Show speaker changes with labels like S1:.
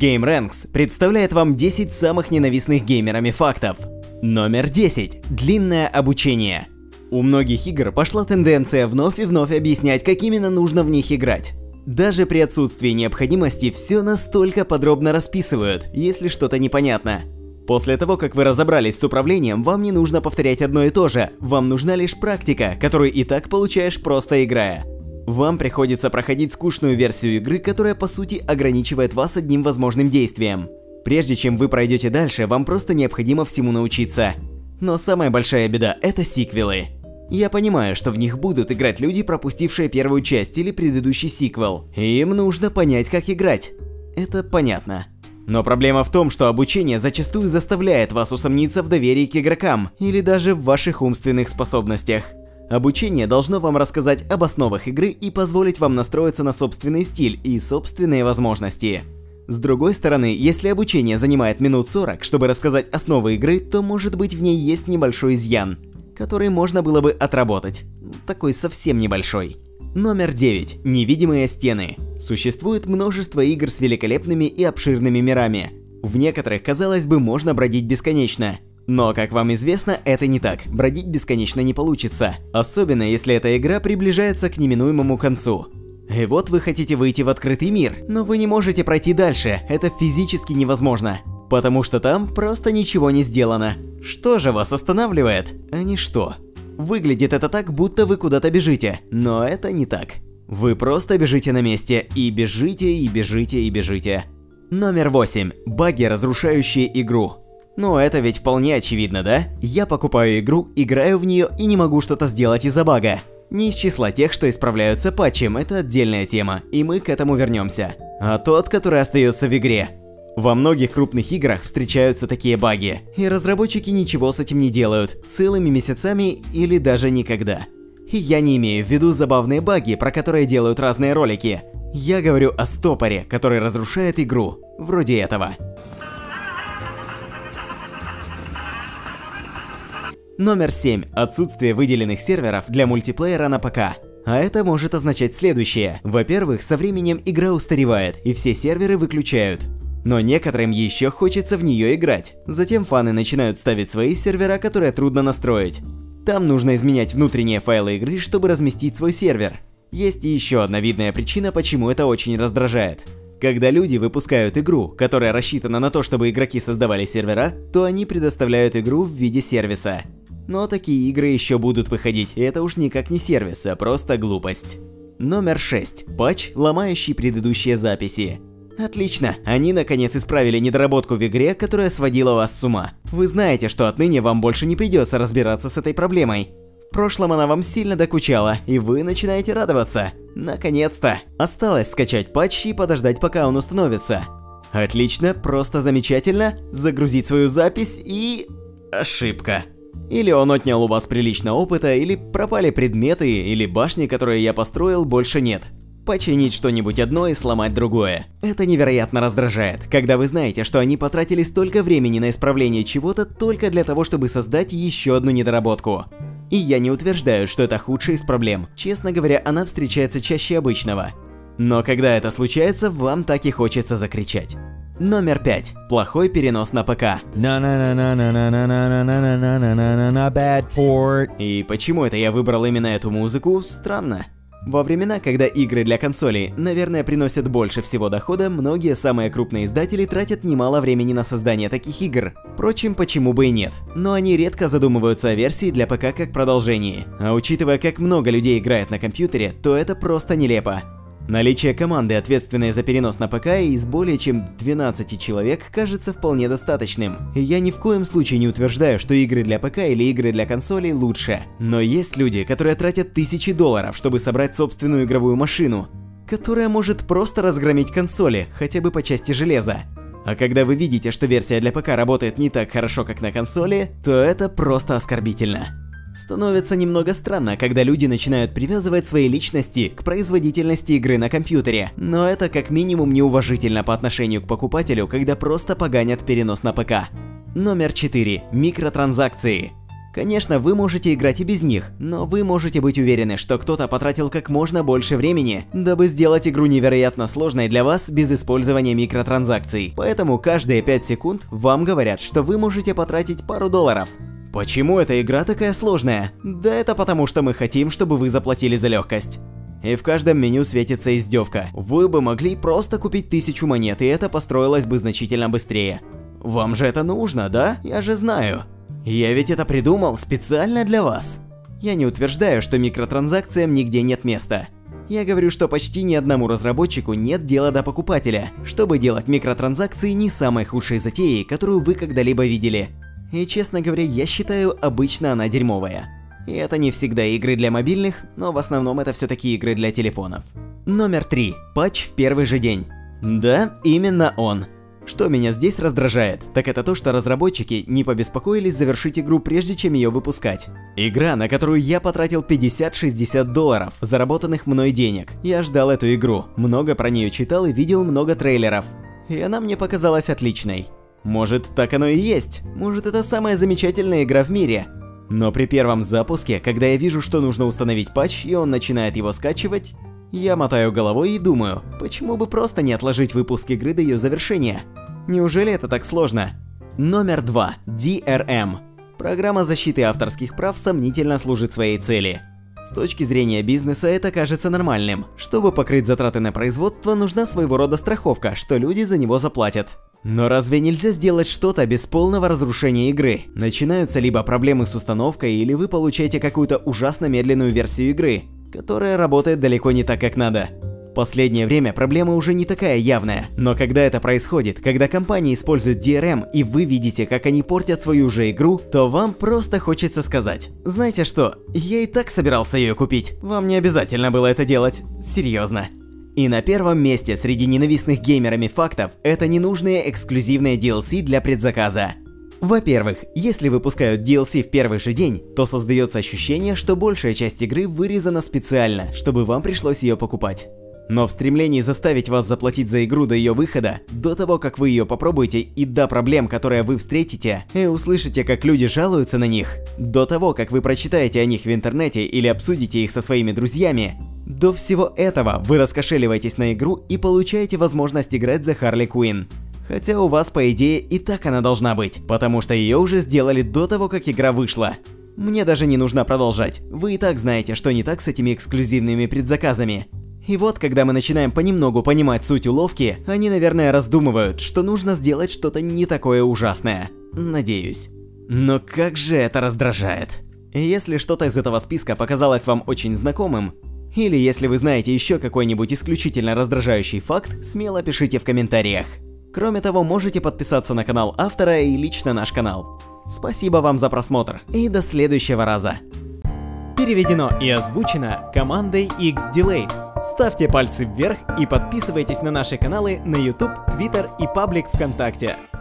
S1: GameRanks представляет вам 10 самых ненавистных геймерами фактов. Номер 10. Длинное обучение. У многих игр пошла тенденция вновь и вновь объяснять, как именно нужно в них играть. Даже при отсутствии необходимости все настолько подробно расписывают, если что-то непонятно. После того, как вы разобрались с управлением, вам не нужно повторять одно и то же, вам нужна лишь практика, которую и так получаешь просто играя. Вам приходится проходить скучную версию игры, которая по сути ограничивает вас одним возможным действием. Прежде чем вы пройдете дальше, вам просто необходимо всему научиться. Но самая большая беда – это сиквелы. Я понимаю, что в них будут играть люди, пропустившие первую часть или предыдущий сиквел. И им нужно понять, как играть. Это понятно. Но проблема в том, что обучение зачастую заставляет вас усомниться в доверии к игрокам или даже в ваших умственных способностях. Обучение должно вам рассказать об основах игры и позволить вам настроиться на собственный стиль и собственные возможности. С другой стороны, если обучение занимает минут 40, чтобы рассказать основы игры, то может быть в ней есть небольшой изъян, который можно было бы отработать. Такой совсем небольшой. Номер 9. Невидимые стены. Существует множество игр с великолепными и обширными мирами. В некоторых, казалось бы, можно бродить бесконечно. Но, как вам известно, это не так. Бродить бесконечно не получится. Особенно, если эта игра приближается к неминуемому концу. И вот вы хотите выйти в открытый мир, но вы не можете пройти дальше. Это физически невозможно. Потому что там просто ничего не сделано. Что же вас останавливает? А ничто. Выглядит это так, будто вы куда-то бежите. Но это не так. Вы просто бежите на месте. И бежите, и бежите, и бежите. Номер 8. Баги, разрушающие игру. Ну, это ведь вполне очевидно, да? Я покупаю игру, играю в нее и не могу что-то сделать из-за бага. Не из числа тех, что исправляются патчем, это отдельная тема, и мы к этому вернемся. А тот, который остается в игре. Во многих крупных играх встречаются такие баги, и разработчики ничего с этим не делают, целыми месяцами или даже никогда. И я не имею в виду забавные баги, про которые делают разные ролики. Я говорю о стопоре, который разрушает игру, вроде этого. Номер 7. Отсутствие выделенных серверов для мультиплеера на ПК. А это может означать следующее. Во-первых, со временем игра устаревает, и все серверы выключают. Но некоторым еще хочется в нее играть. Затем фаны начинают ставить свои сервера, которые трудно настроить. Там нужно изменять внутренние файлы игры, чтобы разместить свой сервер. Есть и еще одна видная причина, почему это очень раздражает. Когда люди выпускают игру, которая рассчитана на то, чтобы игроки создавали сервера, то они предоставляют игру в виде сервиса. Но такие игры еще будут выходить, и это уж никак не сервис, а просто глупость. Номер 6. Патч, ломающий предыдущие записи. Отлично, они наконец исправили недоработку в игре, которая сводила вас с ума. Вы знаете, что отныне вам больше не придется разбираться с этой проблемой. В прошлом она вам сильно докучала, и вы начинаете радоваться. Наконец-то! Осталось скачать патч и подождать, пока он установится. Отлично, просто замечательно. Загрузить свою запись и... ошибка. Или он отнял у вас прилично опыта, или пропали предметы, или башни, которые я построил, больше нет. Починить что-нибудь одно и сломать другое. Это невероятно раздражает, когда вы знаете, что они потратили столько времени на исправление чего-то только для того, чтобы создать еще одну недоработку. И я не утверждаю, что это худшая из проблем. Честно говоря, она встречается чаще обычного. Но когда это случается, вам так и хочется закричать. Номер 5. Плохой перенос на ПК. И почему это я выбрал именно эту музыку? Странно. Во времена, когда игры для консолей, наверное, приносят больше всего дохода, многие самые крупные издатели тратят немало времени на создание таких игр. Впрочем, почему бы и нет. Но они редко задумываются о версии для ПК как продолжении. А учитывая, как много людей играет на компьютере, то это просто нелепо. Наличие команды, ответственной за перенос на ПК, из более чем 12 человек, кажется вполне достаточным. И я ни в коем случае не утверждаю, что игры для ПК или игры для консолей лучше. Но есть люди, которые тратят тысячи долларов, чтобы собрать собственную игровую машину, которая может просто разгромить консоли, хотя бы по части железа. А когда вы видите, что версия для ПК работает не так хорошо, как на консоли, то это просто оскорбительно. Становится немного странно, когда люди начинают привязывать свои личности к производительности игры на компьютере, но это как минимум неуважительно по отношению к покупателю, когда просто поганят перенос на ПК. Номер 4. Микротранзакции. Конечно, вы можете играть и без них, но вы можете быть уверены, что кто-то потратил как можно больше времени, дабы сделать игру невероятно сложной для вас без использования микротранзакций. Поэтому каждые 5 секунд вам говорят, что вы можете потратить пару долларов. Почему эта игра такая сложная? Да это потому, что мы хотим, чтобы вы заплатили за легкость. И в каждом меню светится издевка. Вы бы могли просто купить 1000 монет, и это построилось бы значительно быстрее. Вам же это нужно, да? Я же знаю. Я ведь это придумал специально для вас. Я не утверждаю, что микротранзакциям нигде нет места. Я говорю, что почти ни одному разработчику нет дела до покупателя. Чтобы делать микротранзакции не самой худшей затеей, которую вы когда-либо видели. И честно говоря, я считаю, обычно она дерьмовая. И это не всегда игры для мобильных, но в основном это все-таки игры для телефонов. Номер 3. Патч в первый же день. Да, именно он. Что меня здесь раздражает, так это то, что разработчики не побеспокоились завершить игру, прежде чем ее выпускать. Игра, на которую я потратил 50-60 долларов, заработанных мной денег. Я ждал эту игру, много про нее читал и видел много трейлеров. И она мне показалась отличной. Может, так оно и есть, может, это самая замечательная игра в мире. Но при первом запуске, когда я вижу, что нужно установить патч, и он начинает его скачивать, я мотаю головой и думаю, почему бы просто не отложить выпуск игры до ее завершения? Неужели это так сложно? Номер 2. DRM. Программа защиты авторских прав сомнительно служит своей цели. С точки зрения бизнеса это кажется нормальным. Чтобы покрыть затраты на производство, нужна своего рода страховка, что люди за него заплатят. Но разве нельзя сделать что-то без полного разрушения игры? Начинаются либо проблемы с установкой, или вы получаете какую-то ужасно медленную версию игры, которая работает далеко не так, как надо. В последнее время проблема уже не такая явная, но когда это происходит, когда компании используют DRM и вы видите, как они портят свою же игру, то вам просто хочется сказать: знаете что, я и так собирался ее купить, вам не обязательно было это делать, серьезно. И на первом месте среди ненавистных геймерами фактов это ненужные эксклюзивные DLC для предзаказа. Во-первых, если выпускают DLC в первый же день, то создается ощущение, что большая часть игры вырезана специально, чтобы вам пришлось ее покупать. Но в стремлении заставить вас заплатить за игру до ее выхода, до того, как вы ее попробуете и до проблем, которые вы встретите, и услышите, как люди жалуются на них, до того, как вы прочитаете о них в интернете или обсудите их со своими друзьями, до всего этого вы раскошеливаетесь на игру и получаете возможность играть за Харли Квинн. Хотя у вас, по идее, и так она должна быть, потому что ее уже сделали до того, как игра вышла. Мне даже не нужно продолжать, вы и так знаете, что не так с этими эксклюзивными предзаказами. И вот, когда мы начинаем понемногу понимать суть уловки, они, наверное, раздумывают, что нужно сделать что-то не такое ужасное. Надеюсь. Но как же это раздражает. Если что-то из этого списка показалось вам очень знакомым, или если вы знаете еще какой-нибудь исключительно раздражающий факт, смело пишите в комментариях. Кроме того, можете подписаться на канал автора и лично наш канал. Спасибо вам за просмотр и до следующего раза. Переведено и озвучено командой X-Delayed. Ставьте пальцы вверх и подписывайтесь на наши каналы на YouTube, Twitter и паблик ВКонтакте.